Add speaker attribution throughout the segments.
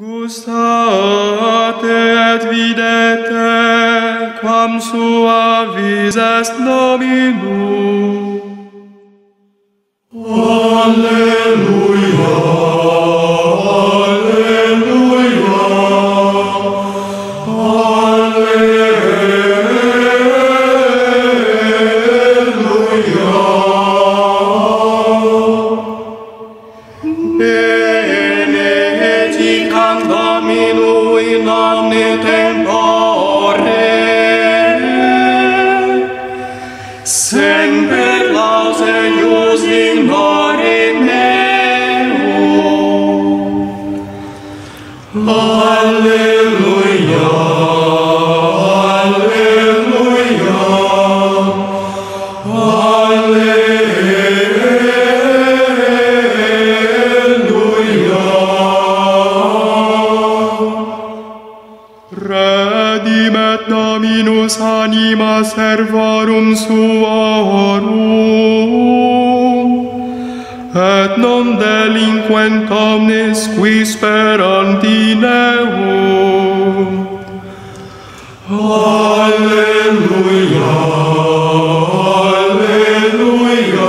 Speaker 1: Gustate et videte, quam suavis est nominum. Alleluia, alleluia, alleluia. Benedicam Domino in omne tempore, semper laus eius in nore meum. Alleluia, alleluia, alleluia. Redimet Dominus anima servorum suorum, et non delinquent omnes qui sperant in eum. Alleluia, alleluia,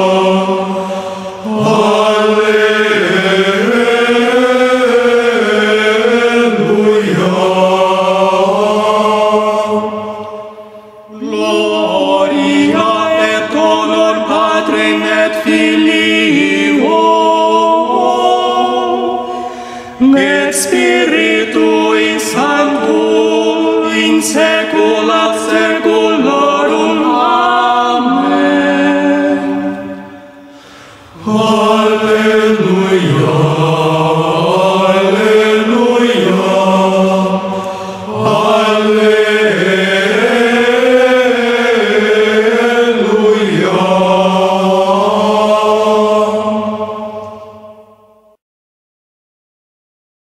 Speaker 1: Gloria et honor Patrem et Filio et Spiritui Sancto in saecula saeculorum.